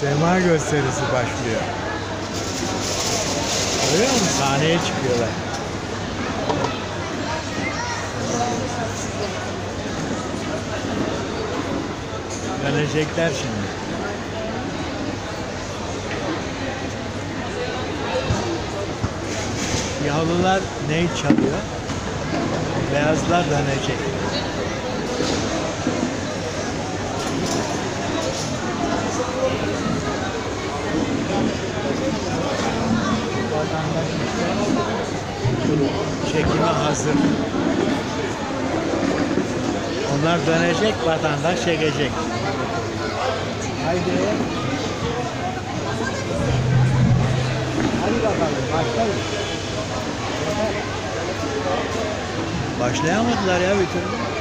Sema gösterisi başlıyor. Görüyor musun? Sahneye çıkıyorlar. Dönecekler şimdi. Yavrular ney çalıyor? Beyazlar dönecek. Çekime hazır. Onlar dönecek, vatandaş çekecek. Haydi. Hadi bakalım, başlayın. Başlayamadılar ya bir türlü.